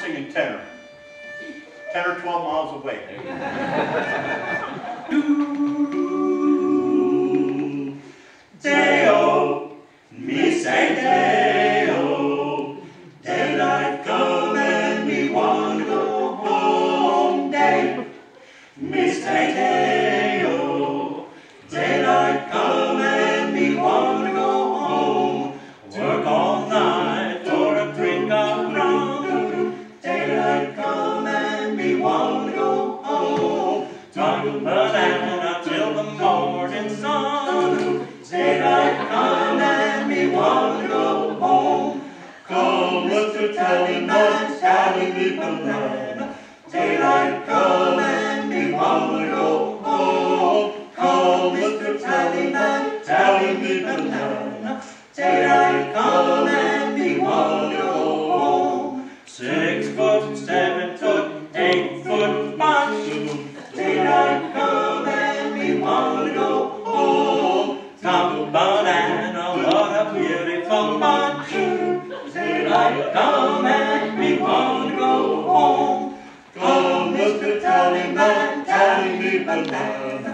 singing tenor. 10 or 12 miles away. Day-o, me say day-o, daylight come and me want to go home. Day, me say day-o, daylight come and me want to go home. Work all night for a drink of rum. Daylight come and me want to go home. Talk a banana till the morning sun. Daylight come and me want to go home. Come, Mr. Tallyman, tally me banana. Daylight come and me want to go home. Come, Mr. Tallyman, tally me banana. Daylight come and me want to go home. 6 foot, 7 foot, 8 foot bunch. Daylight come and me want to go home. Talk about Anna, what a beautiful bunch. Daylight come and me want to go home. Come, Mr. Tallyman, tally me banana.